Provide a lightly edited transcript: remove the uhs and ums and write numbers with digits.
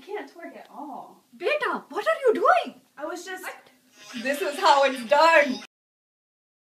can't twerk at all. Beta, what are you doing? I was just... This is how it's done.